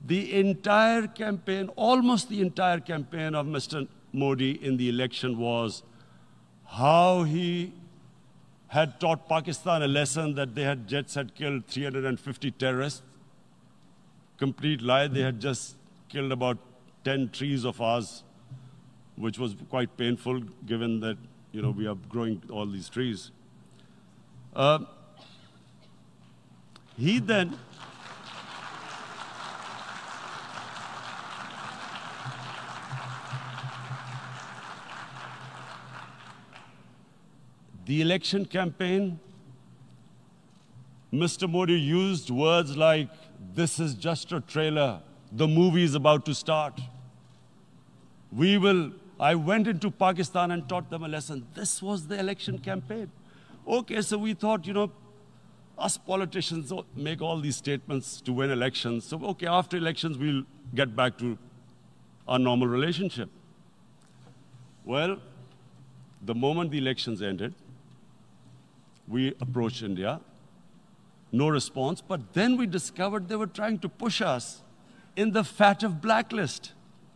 The entire campaign, almost the entire campaign of Mr. Modi in the election was how he had taught Pakistan a lesson that jets had killed 350 terrorists. Complete lie, they had just killed about 10 trees of ours, which was quite painful given that, we are growing all these trees. He then the election campaign, Mr. Modi used words like, "This is just a trailer. The movie is about to start. I went into Pakistan and taught them a lesson." This was the election campaign. Okay, so we thought, us politicians make all these statements to win elections. So, okay, after elections, we'll get back to our normal relationship. Well, the moment the elections ended, we approached India, no response, but then we discovered they were trying to push us in the FATF blacklist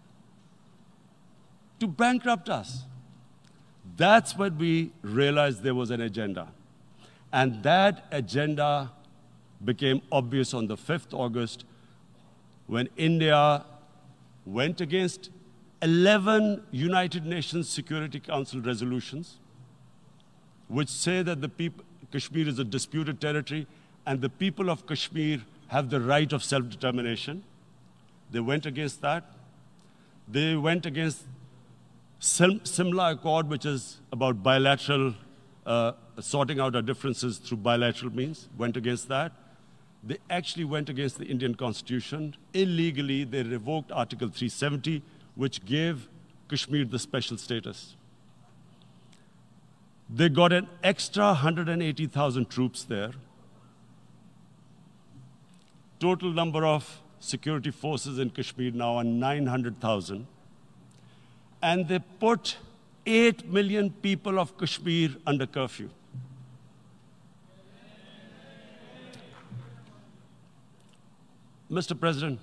to bankrupt us. That's when we realized there was an agenda. And that agenda became obvious on the 5th August when India went against 11 United Nations Security Council resolutions which say that Kashmir is a disputed territory and the people of Kashmir have the right of self-determination. They went against that. They went against Simla Accord, which is about bilateral, sorting out our differences through bilateral means, went against that. They actually went against the Indian Constitution. Illegally, they revoked Article 370, which gave Kashmir the special status. They got an extra 180,000 troops there. Total number of security forces in Kashmir now are 900,000. And they put 8 million people of Kashmir under curfew. Mr. President,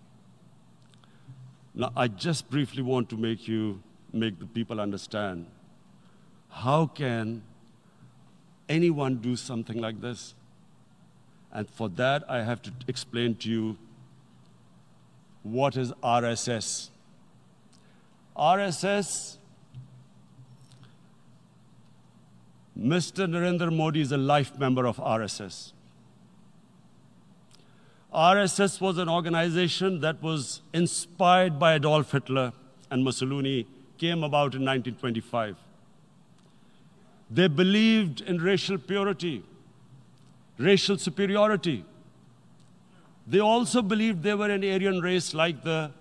now I just briefly want to make the people understand, how can anyone do something like this? And for that, I have to explain to you what is RSS. RSS, Mr. Narendra Modi is a life member of RSS. RSS was an organization that was inspired by Adolf Hitler and Mussolini, came about in 1925. They believed in racial purity, racial superiority. They also believed they were an Aryan race like the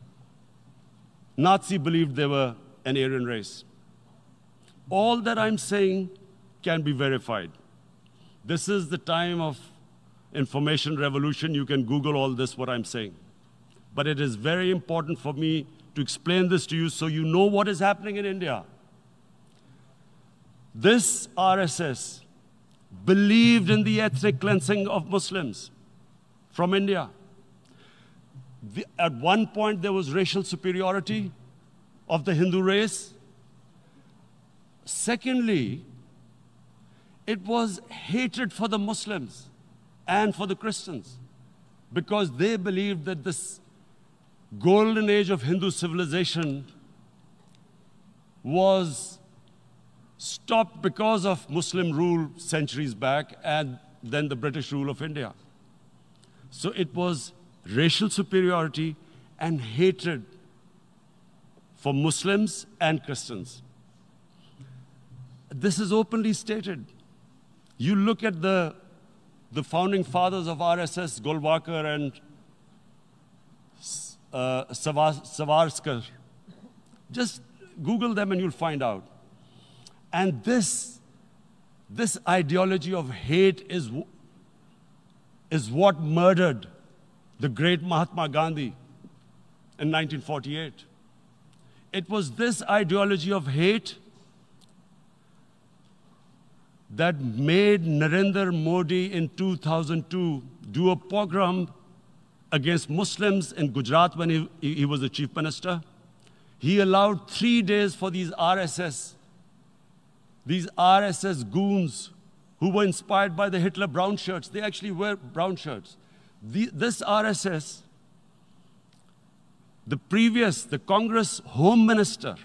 Nazi believed they were an Aryan race. All that I'm saying can be verified. This is the time of information revolution. You can Google all this, what I'm saying. But it is very important for me to explain this to you so you know what is happening in India. This RSS believed in the ethnic cleansing of Muslims from India. At one point, there was racial superiority of the Hindu race. Secondly, it was hatred for the Muslims and for the Christians because they believed that this golden age of Hindu civilization was stopped because of Muslim rule centuries back and then the British rule of India. So it was racial superiority and hatred for Muslims and Christians. This is openly stated. You look at the founding fathers of RSS, Golwalkar and Savarkar. Just Google them and you'll find out. And this ideology of hate is what murdered the great Mahatma Gandhi in 1948. It was this ideology of hate that made Narendra Modi in 2002 do a pogrom against Muslims in Gujarat when he was the chief minister. He allowed 3 days for these RSS goons who were inspired by the Hitler brown shirts. They actually wear brown shirts. This RSS, the Congress Home Minister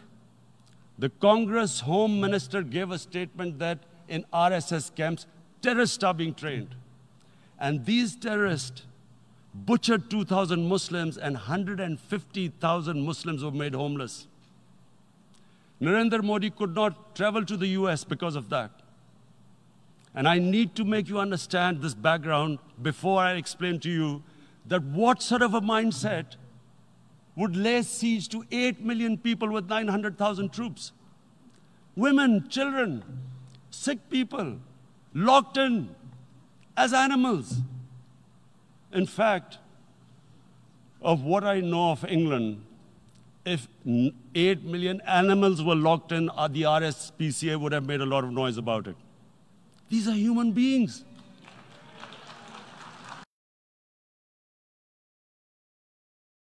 gave a statement that in RSS camps, terrorists are being trained. And these terrorists butchered 2,000 Muslims and 150,000 Muslims were made homeless. Narendra Modi could not travel to the US because of that. And I need to make you understand this background before I explain to you that what sort of a mindset would lay siege to 8 million people with 900,000 troops. Women, children, sick people, locked in as animals. In fact, of what I know of England, if 8 million animals were locked in, the RSPCA would have made a lot of noise about it. These are human beings.